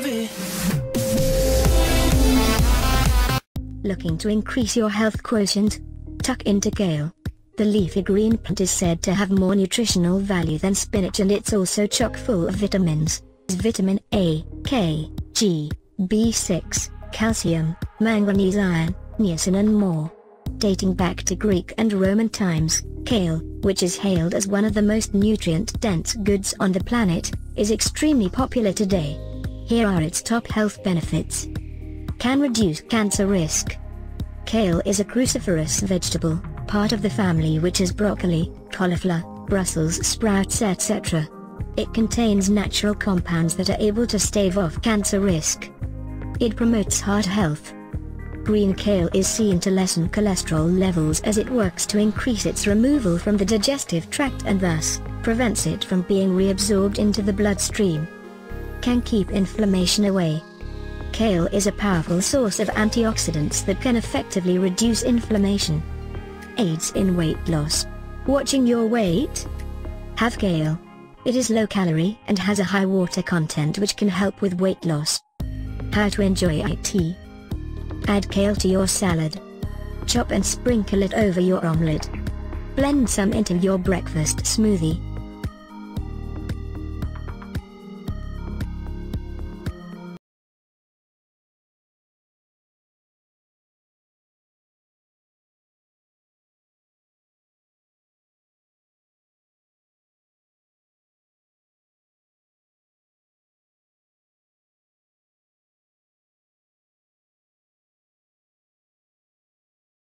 it. Looking to increase your health quotient? Tuck into kale. The leafy green plant is said to have more nutritional value than spinach, and it's also chock full of vitamins. Vitamin A, K, G, B6, calcium, manganese, iron, niacin and more. Dating back to Greek and Roman times, kale, which is hailed as one of the most nutrient-dense goods on the planet, is extremely popular today. Here are its top health benefits. Can reduce cancer risk. Kale is a cruciferous vegetable, part of the family which is broccoli, cauliflower, Brussels sprouts etc. It contains natural compounds that are able to stave off cancer risk. It promotes heart health. Green kale is seen to lessen cholesterol levels as it works to increase its removal from the digestive tract and thus prevents it from being reabsorbed into the bloodstream. Can keep inflammation away. Kale is a powerful source of antioxidants that can effectively reduce inflammation. Aids in weight loss. Watching your weight? Have kale. It is low calorie and has a high water content which can help with weight loss. How to enjoy it? Add kale to your salad. Chop and sprinkle it over your omelette. Blend some into your breakfast smoothie.